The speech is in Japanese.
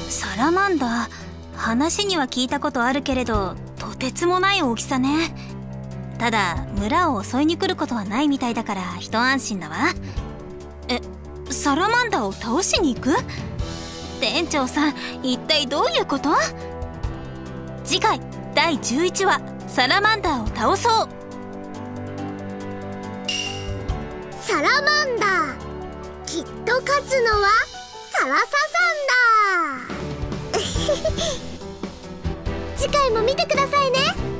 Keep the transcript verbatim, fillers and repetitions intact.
サラマンダー、話には聞いたことあるけれどとてつもない大きさね。ただ村を襲いに来ることはないみたいだから一安心だわ。え、サラマンダーを倒しに行く？店長さん、一体どういうこと？次回だいじゅういちわ、サラマンダーを倒そう。 サラマンダー、きっと勝つのはサラサさんだ。次回も見てくださいね。